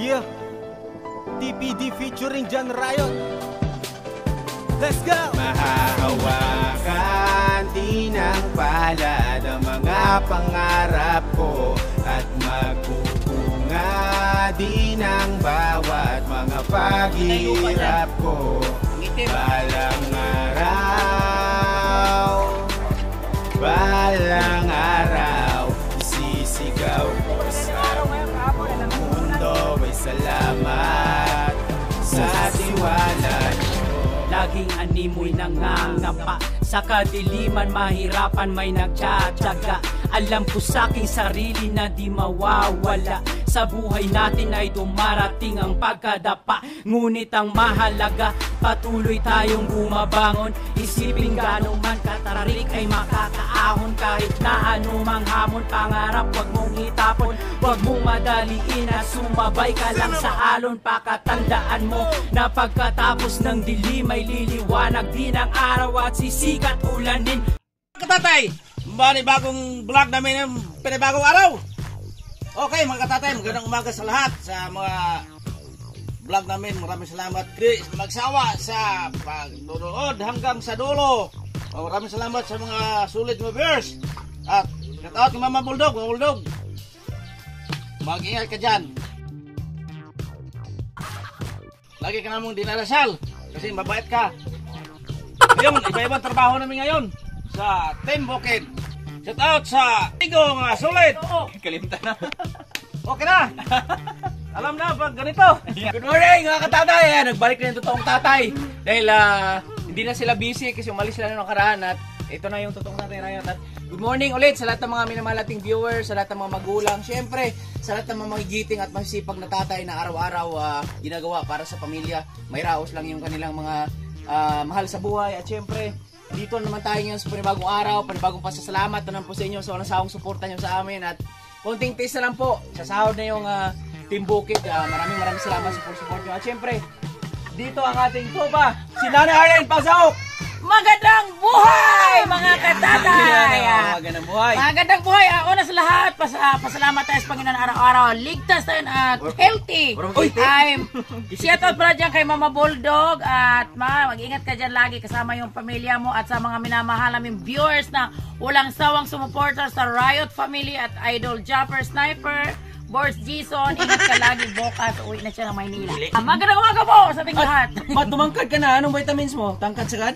Yeah, TPD featuring John Riot. Let's go! Mahahawakan din ng palad ang mga pangarap ko at magpupunga din ang bawat mga paghihirap ko. Balang araw, isisigaw ko sa mundo ay salamat sa tiwala. Laging animoy nangangapa sa kadiliman, mahirapan may nagtsatsaga. Alam ko sa aking sarili na di mawawala. Sa buhay natin ay dumarating ang pagkadapa. Ngunit ang mahalaga, patuloy tayong bumabangon. Isipin gano'n man katararik ay makakaahon. Kahit na anumang hamon, pangarap wag mong itapon. Wag mong madaliin na sumabay ka lang sa alon. Pakatandaan mo na pagkatapos ng dilim ay liliwanag din ang araw at sisikat ulanin. Katatay, bali bagong vlog namin ng pinabagong araw. Okay mga katatay, magandang umaga sa lahat sa mga vlog namin. Maraming salamat di magsawa sa pagnonood hanggang sa dulo. Maraming salamat sa mga sulit mga viewers. At shout out kay Mama Bulldog, Mama Bulldog. Mag-ingat ka dyan. Lagi ka namang dinarasal kasi mabait ka. Ngayon, iba-ibang trabaho namin ngayon sa Team Bukid. Shout out sa Tigo mga sulit. Kalimta na. Okay na. Alam na pag ganito. Good morning mga katatay. Nagbalik na yung totoong tatay. Dahil hindi na sila busy kasi umalis sila noong nakaraan. At ito na yung totoong tatay Riot. At good morning ulit sa lahat ng mga minamalating viewers, sa lahat ng mga magulang. Siyempre, sa lahat ng mga magigiting at masisipag na tatay na araw-araw ginagawa para sa pamilya. May raos lang yung kanilang mga mahal sa buhay. At siyempre, dito naman tayo ngayon sa panibagong araw, panibagong pasasalamat na naman po sa inyo sa walang sawang suporta nyo sa amin. At konting taste na lang po, sasahod na yung Team Bukid. Maraming salamat sa support nyo. At syempre, dito ang ating tropa, si Nanay Arlen Pasok. Magandang buhay mga katatay! Magandang buhay! Magandang buhay! Una sa lahat, pasalamat tayo sa Panginoon araw-araw. Ligtas tayo at healthy. Shout out pala dyan kay Mama Bulldog. At mag-ingat ka dyan lagi kasama yung pamilya mo at sa mga minamahal naming viewers na walang sawang sumuporta sa Riot Family at Idol Jumper Sniper. Boris Jason, ingat ka lagi, bukas uwi na siya ng Maynila. Magandang umaga po sa ating lahat. Tumangkad ka na, anong vitamins mo? Tangkad sagad?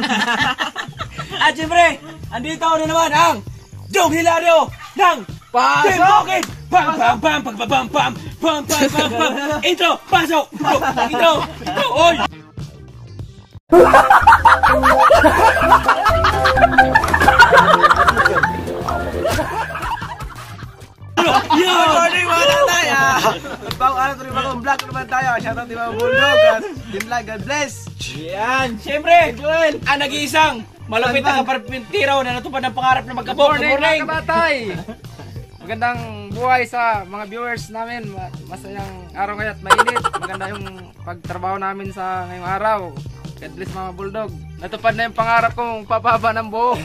At syempre, andito na naman ang Jong Hilario ng Team Bukid! Pam pam pam pam pam pam pam pam pam pam. Intro, pasok! Intro, oy! Good morning mga tatay. Bagong araw tuloy, bagong vlog naman tayo. Shoutout kay Mama Bulldog at Team Vlog, God bless. Yan, syempre, ang nag-iisang malapit na kaparpintiraw na natupad ng pangarap na magkabok. Good morning mga kabatay! Magandang buhay sa mga viewers namin. Masayang araw ngayon at mainit. Maganda yung pagtrabaho namin sa ngayong araw. God bless Mama Bulldog. Natupad na yung pangarap kong papaba ng buhok.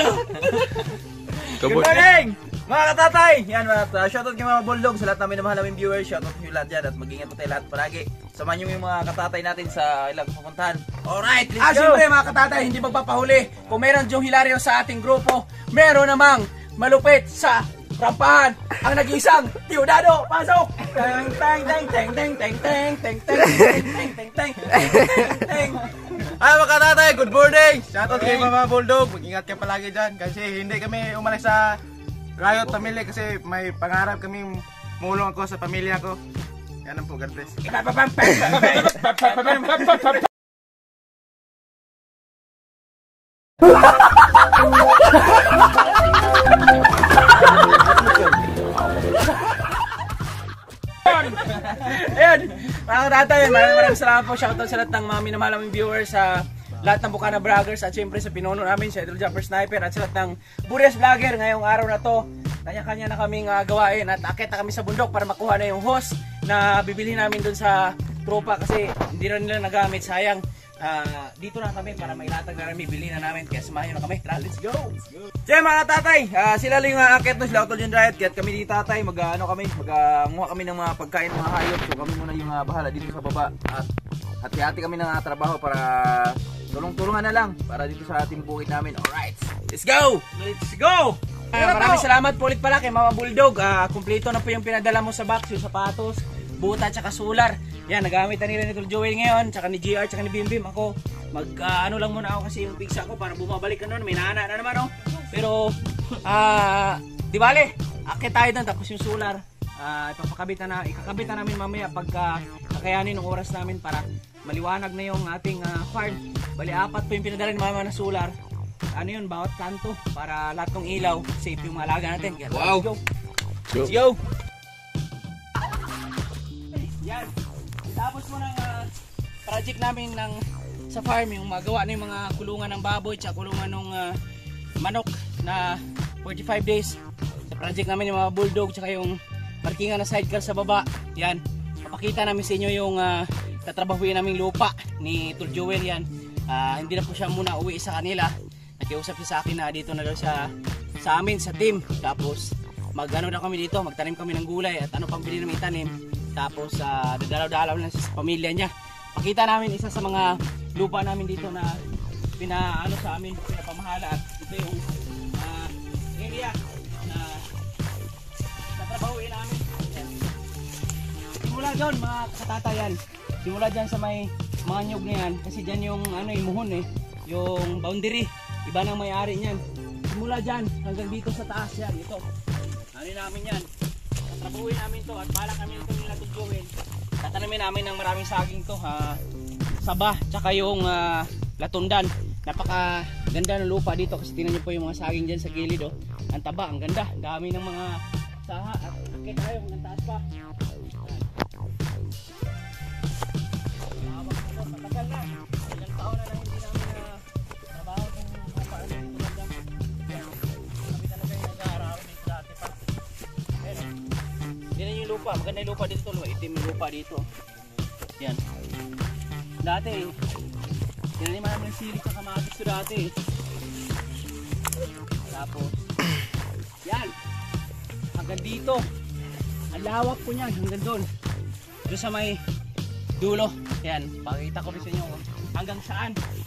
Good morning mga katatay. Yan mga shoutout kay Mama Bulldog sa lahat namin na mahal naming viewers. Shoutout nyo lahat dyan at mag-ingat po tayo lahat palagi. Samahan nyo yung mga katatay natin sa ilang pupuntahan. Alright, let's go! Siyempre mga katatay, hindi magpapahuli. Kung meron Jong Hilario sa ating grupo, meron namang malupit sa rampahan ang nag-iisang Teodado. Pasok! Teng teng teng teng teng teng teng teng teng teng teng teng. Ay mga katatay, good morning! Shoutout kay Mama Bulldog. Mag-ingat kayo palagi dyan kasi hindi kami umalis sa Riot Family kasi may pangarap kaming mulong ako sa pamilya ko. Yan ang po, God bless. Ayan, mga tatay, maraming salamat po. Shoutout sa lahat ng mga minamahal naming viewers, sa lahat ng Bukana Vloggers at syempre sa pinuno namin, si Idol Jumper Sniper at sa lahat ng Burias Vlogger. Ngayong araw na to, kanya-kanya na kaming gawain at akit na kami sa bundok para makuha na yung host na bibili namin dun sa tropa kasi hindi rin nila nagamit, sayang. dito na kami para mailatag na rin bibili na namin. Kaya samahan nyo na kami. Tara, let's go! So mga tatay, sila lang yung aakit no, sila Utol John Riot. Kaya kami dito tatay, mag-muha kami ng mga pagkain, mga hayop. So kami muna yung bahala dito sa baba. At hati-hati kami ng trabaho para tulong-tulungan na lang para dito sa ating bukid namin. Alright, let's go! Let's go! Maraming salamat po ulit pala kay Mama Bulldog. Kumpleto na po yung pinadala mo sa box, yung sapatos, buta, tsaka solar. Yan, nagamit na nila ni Tol Joel ngayon, tsaka ni GR, tsaka ni Bim Bim. Ako, ano lang muna ako kasi yung pigsa ko para bumabalik ka nun. May nana na naman, oh. Pero, di bale, akit tayo doon, tapos yung solar. Ikakabit na namin mamaya pagka kakayanin ng oras namin para maliwanag na yung ating farm. Bali, 4 po yung pinadala ni Mama na solar. Ano yun, bawat kanto para lahat ng ilaw safe yung alaga natin. Kaya, wow. Let's go. Yan. Tapos mo ng project namin sa farm, yung magawa na yung mga kulungan ng baboy at kulungan ng manok na 45 days. Sa project namin yung mga bulldog at yung parkingan na sidecar sa baba. Yan. Papakita namin sa inyo yung tatrabahuin naming lupa ni Tol Joel. Yan. Hindi na po siya muna uwi sa kanila. Nakiusap siya sa akin na dito na daw siya sa amin, sa team. Tapos mag-ano na kami dito, magtanim kami ng gulay at ano pang pili namin itanim. Tapos dadalaw-dalaw na sa pamilya niya. Pakita namin isa sa mga lupa namin dito na pinaano sa amin, pinapamahala. At ito yung area na natrabahuin namin. Yan. Simula doon mga katatayan. Simula dyan sa may mga nyug na yan. Kasi dyan yung muhon yung boundary. Iba nang may-ari niyan. Simula dyan hanggang dito sa taas yan. Ito. Ano namin yan. Tatrabuhin namin to at bala kami nito nila Tol Joel. Tatanamin namin ng maraming saging to. Saba. Tsaka yung latundan. Napaka ganda ng lupa dito. Kasi tingnan nyo po yung mga saging dyan sa gilid. Oh. Ang taba. Ang ganda. Ang dami ng mga saha. At akit tayo hanggang taas pa. Matagal na. Ilang taon na lang hindi namin trabaho kung paano dito lang. Kami talaga yung nag-aaraw dito dati pa. Ayan. Yan yung lupa. Maganda yung lupa dito. Itim yung lupa dito. Yan. Dati tinaniman namin ng silik sa kamatis ko dati. Tapos yan. Hanggang dito. Ang lawak po niyan. Hanggang doon. Doon sa may dulo. Yan, pakita ko rin sa inyo hanggang saan.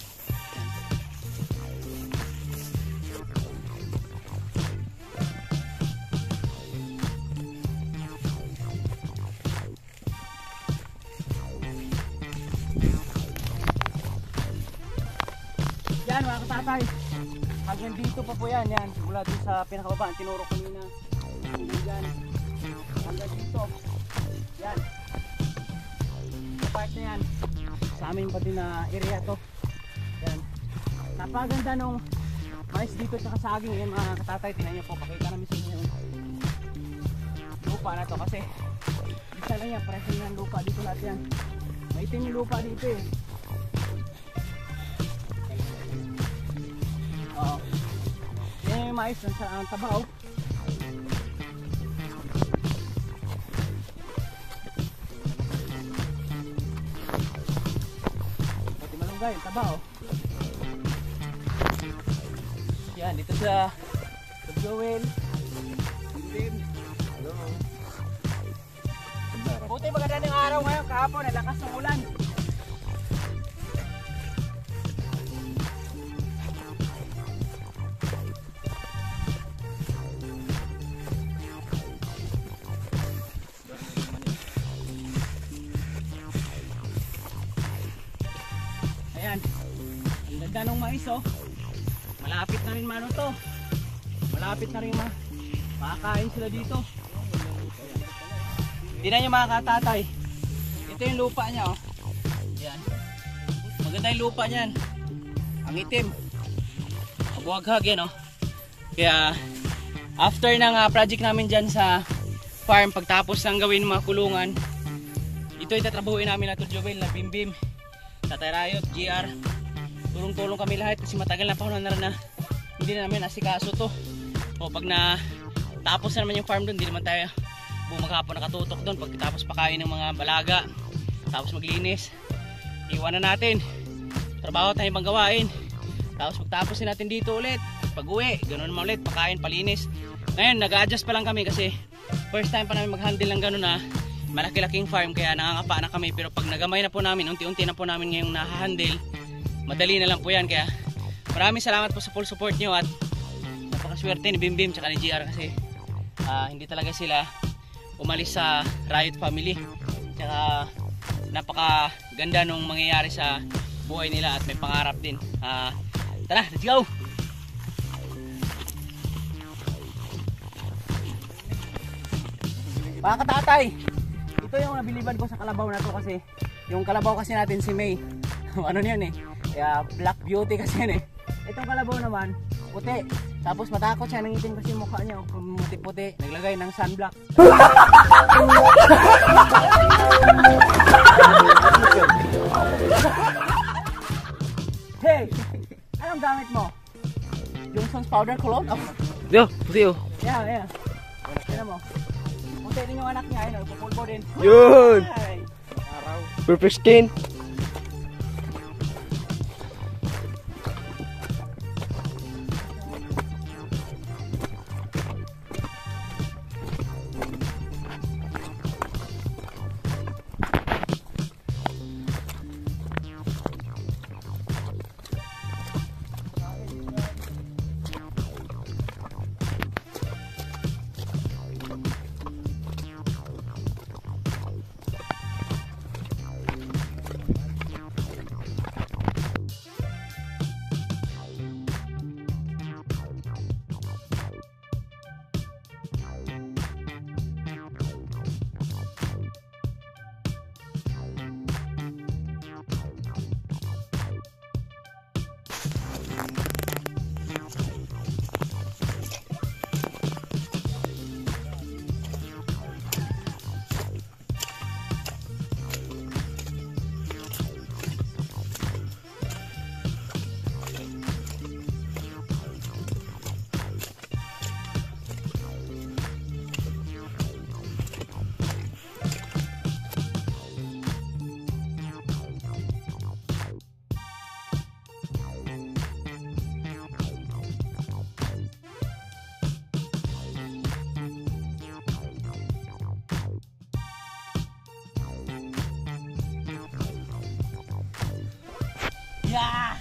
Yan mga katatay. Hanggang dito pa po yan. Yan, mula dito sa pinakababa. Ang tinuro ko nina. Hanggang dito. Yan. Part na yan sa amin pati na area to. Yan. Napaganda nung mais dito sa saging. Yan mga katatay, tingnan nyo po, pakita namin sa inyo yung lupa na to kasi isa lang yan, presyo ng lupa dito lahat yan. Maitim yung lupa dito eh. Oo. Yan yung mais ang tabaw. Yung taba oh. Yan dito sa Tol Joel. Hello. Buti maganda ng araw ngayon, kahapon nalakas ng ulan. Ayan, ang ganda ng mais oh. Malapit na rin mano to. Malapit na rin makakain sila dito. Tingnan nyo mga katatay. Ito yung lupa niya oh. Ayan. Maganda yung lupa niyan. Ang itim. Mabuhaghag yan oh. Kaya after ng project namin dyan sa farm, pagtapos ng gawin mga kulungan, ito yung tatrabuhin namin na Tol Joel, na Bim Bim, Tatay Riot, GR. Tulong-tulong kami lahat kasi matagal na panahon na rin na hindi na namin asikaso to. O pag na tapos na naman yung farm doon, hindi naman tayo bumagapon nakatutok doon. Pagkatapos pakain ng mga balaga, tapos maglinis, iwan na natin. trabaho tayong ibang gawain. Tapos pagtapos natin dito ulit, pag-uwi, ganoon naman ulit, pakain, palinis. Ngayon, nag-adjust pa lang kami kasi first time pa namin mag-handle ng gano'n na malaki-laking farm, kaya nangangapa na kami. Pero pag nagamay na po namin, unti-unti na po namin ngayong nahahandle, madali na lang po yan. Kaya maraming salamat po sa full support nyo at napakaswerte ni Bimbim tsaka ni GR kasi hindi talaga sila umalis sa Riot family. Tsaka napakaganda nung mangyayari sa buhay nila at may pangarap din. Tara, let's go! Mga katatay, ito yung nabiliban ko sa kalabaw na to kasi yung kalabaw kasi natin si May ano yun eh, kaya black beauty kasi yun eh. Itong kalabaw naman puti, tapos matakot siya, nangitim kasi yung mukha niya puti-puti, naglagay ng sunblock. Hey, anong gamit mo? Johnson's powder cologne? Oh. Yo, puti oh. Yeah. Tignan mo. Punta din yung anak niya, ayun, pupulbo din. Yun! Ay. Perfect skin. Yeah!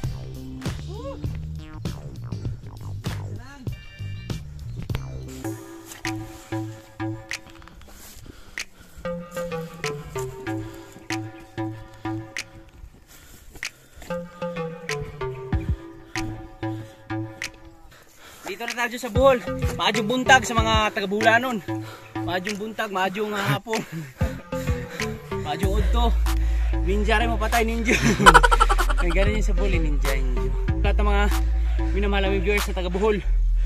Dito na tayo sa Bohol. Maadyong buntag sa mga taga-Bulanon. Maadyong buntag, maadyong hapon. Maadyong udto. Ninja rin mo patay, ninja. May gano'n yun sa Bohol, ninja. Lahat ng mga minamalaming viewers sa taga-Bohol.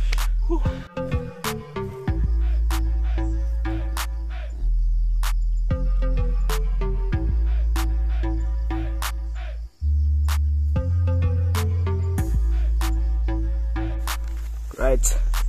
Right.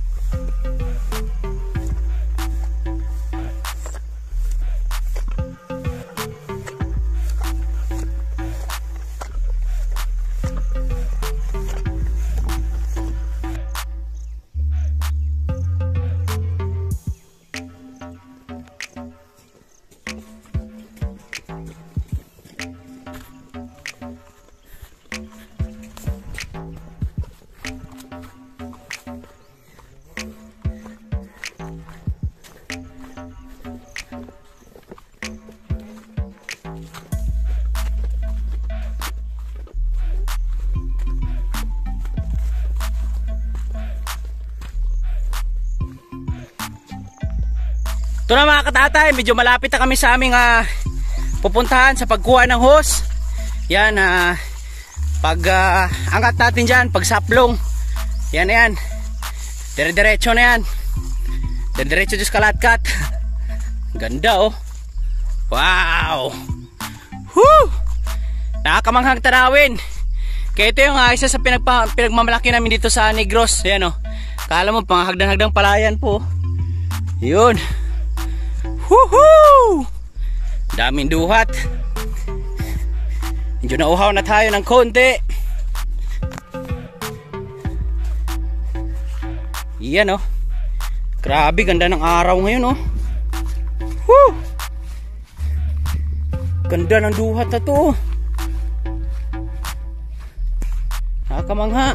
Ito na mga katatay, medyo malapit na kami sa aming pupuntahan sa pagkuha ng hose. Yan, pag angat natin dyan, pag saplong. Yan na yan. Dire-diretso na yan. Dire-diretso dyan sa kalatkat. Ganda oh. Wow. Woo! Nakakamanghang tanawin. Kaya ito yung isa sa pinagmamalaki namin dito sa Negros. Yan oh. Kala mo, panghagdan-hagdang palayan po. Yun. Woohoo! Daming duhat. Medyo nauhaw na tayo ng konti. Iyan oh. Grabe, ganda ng araw ngayon oh. Woo! Ganda ng duhat na to. Nakakamangha.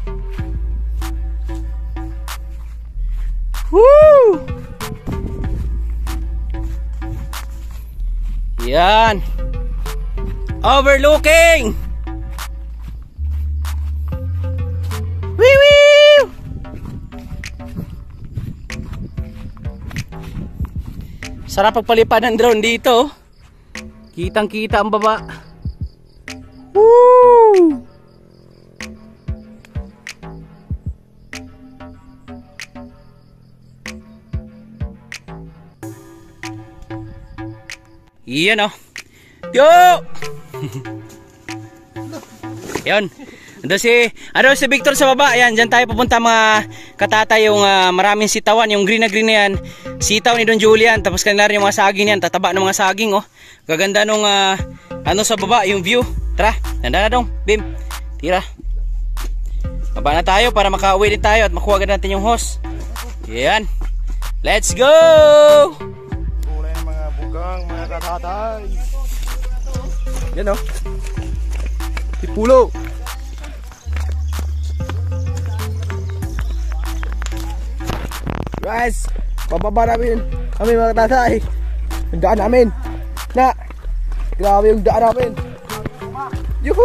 Woo! Yan. Overlooking. Wee wee. Sarap pagpalipad ng drone dito. Kitang-kita ang baba. Woo! Iyan oh. Yo! Yan. Ano si Victor sa baba. Ayan, dyan tayo pupunta mga katatay. Yung maraming sitawan. Yung green na yan. Sitaw ni Don Julian. Tapos kanila rin yung mga saging yan. Tataba ng mga saging oh. Gaganda nung ano sa baba. Yung view. Tara. Nanda na dong. Bim. Tira. Baba na tayo para makauwi din tayo. At makuha agad natin yung hose. Ayan. Let's go! Kulay ng mga bugang, mga katatay. Yan oh. Tipulo. Guys, bababa namin kami mga tatay. Yung daan namin. Na, grabe yung daan namin. Yuhu!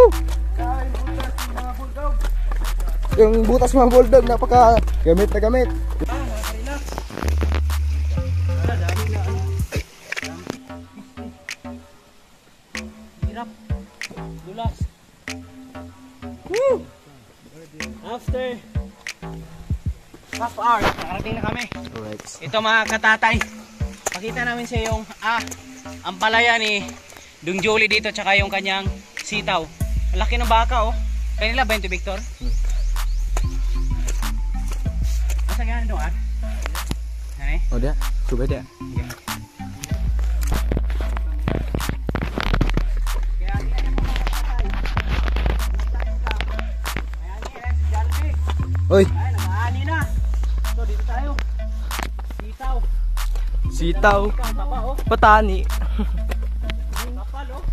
Yung butas mga bulldog, napaka gamit na gamit. Hirap. Dulas. Woo! After half hour, nakarating na kami. Alright. Ito mga katatay, pakita namin sa yung ang palaya ni Dung Jolie dito, tsaka yung kanyang sitaw. Ang laki ng baka oh. Kanila ba ito, Victor? Masa gano'n doon? Ano? Oh dia, coba dia. Oi, Ay, nag-aani na. So, dito tayo. Sitaw. sitaw, Ikaw, taba oh. petani. Kapal oh.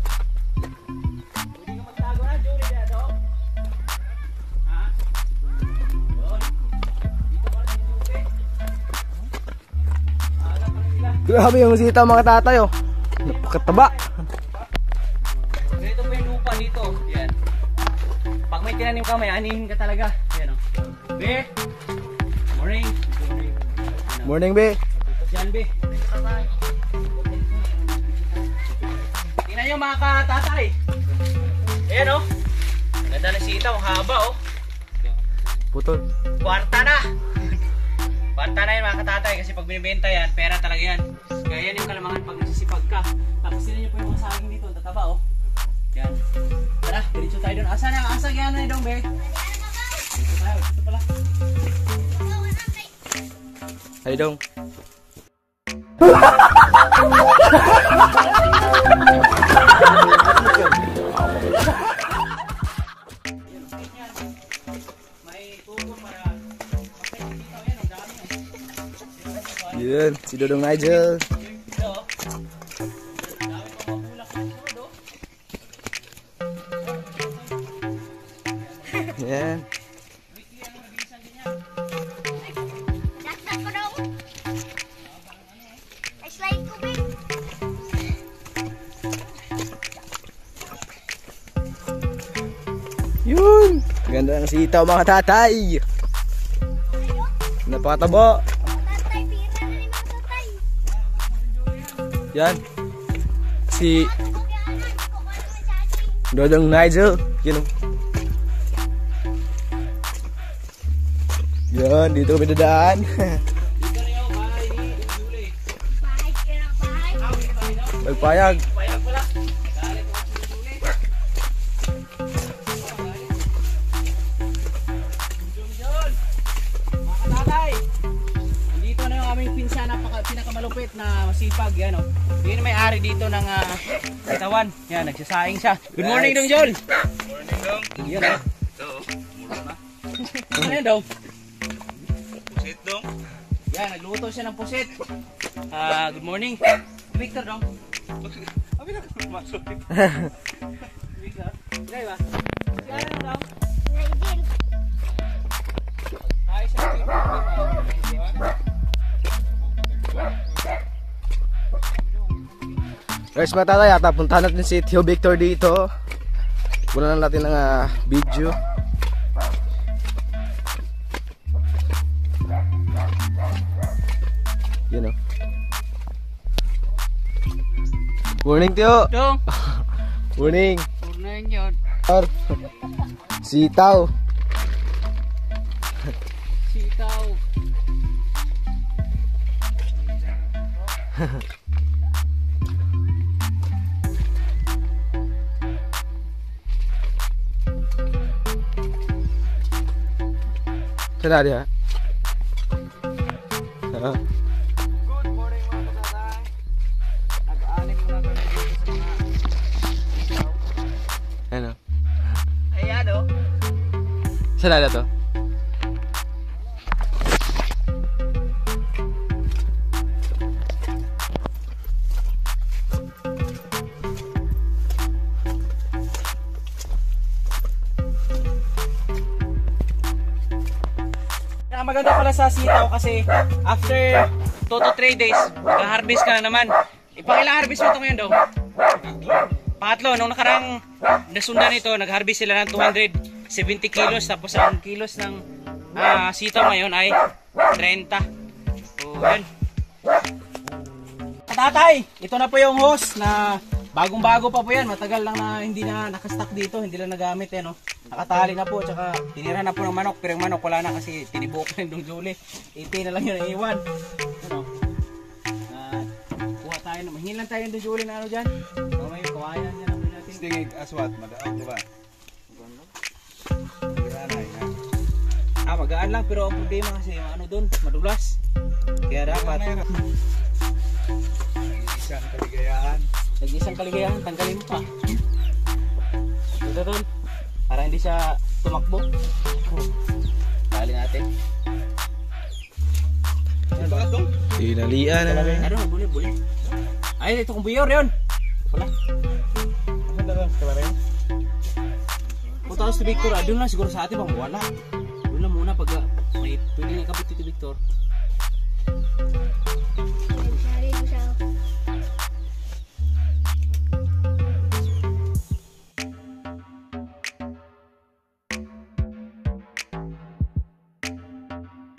Hindi ka magtago na, Jolie, dito. Ha? Yun. Dito pala si Jolie. Aga pa sila. Grabe yung sitaw mga tatay oh. Napakataba. Ganito po yung lupa dito. Yan. Pag may tinanim ka, may anihin ka talaga. Yan o. Be! Morning! Morning be. Yan, Be. Tingnan nyo mga katatay. Ayan o. Ang ganda ng sitaw. Ang haba o. Putol. Kwarta na. Kwarta na yan mga katatay. Kasi pag binibenta yan, pera talaga yan. Kaya yan yung kalamangan pag nagsisipag ka. Tapos tingnan nyo po yung mga saging dito. Ang tataba o. Yan. Tara, diretso tayo doon. Asan ang asag yan na dong, Be? Dito tayo. Dito pala. Hai dong. May tubo para makita dito. Yan, ang dami o. Yun, si Dodong Nigel. Dito o. Ang dami mga bulak na sunod o. Yan. Dakdak ko daw. Ay, slide ko, babe. Yun. Ganda ng sitaw mga tatay. Napakataba. Tatay, pira na ni mga tatay. Yan. Si Okay, anak ko. Kaya may charging. Dodong Nigel. Yun oh. Yan, dito kami dadaan. Dito na yung bahay ni Julie. Bahay ka na, bahay. Magpayag. Payag pala. Galit mo si Julie. Jun! Mga katatay! Nandito na yung aming pinsan na pinakamalupit na masipag. Yan o. Yun ang may-ari dito ng katawan. Yan, nagsasaing siya. Good morning, Dong Jol! Good morning, Dong. Yan o. Ano yan, Dong? Pusit dong. Yan, nagluto siya ng pusit. Good morning. Victor dong. Abi na masuk. Victor. Gay ba? Si Alan dong. Nigel. Hi, siya. Guys, mga tatay, yata puntahan natin si Tio Victor dito. Kunan na natin ng video. Yun o. Morning, Tio. Dong. Morning. Morning yun. Sitaw. Sitaw. Sana dia. Good morning mga katatay. Nag-aanik muna kami dito sa mga sitaw. Ano? Ayan o. Sana ada to? Maganda pala sa sitaw kasi after 2 to 3 days, mag-harvest ka na naman. Ipakilang harvest mo ito ngayon daw? Pangatlo, nung nakarang nasundan nito, nag-harvest sila ng 270 kilos. Tapos ang kilos ng sitaw ngayon ay 30. So, yun. Tatay, ito na po yung hose na bagong-bago pa po yan. Matagal lang na hindi na nakastock dito, hindi lang nagamit eh, no? Nakatali na po, tsaka tinira na po ng manok. Pero yung manok wala na kasi tinibok na yung Julie. 80 na lang yun, iwan. Ano? Kuha tayo na. Mahingin lang tayo yung Julie na ano dyan. So, may kawayan dyan namin natin. Stingig aswat madaog diba? Magaan lang pero ang problema kasi ano doon, madulas. Kaya dapat Isang kaligayahan. nag-isang kaligayahan, tanggalin mo pa. Ito doon. Para hindi siya tumakbo. Tali natin. Ano ba ito? Tinalian na. Ano, buli. Ay, ito kong buyor yun. Wala. Ano daw kalarin? Punta si Victor, doon lang siguro sa atin bang wala. Doon lang muna pag may pwede nga kapit ito Victor.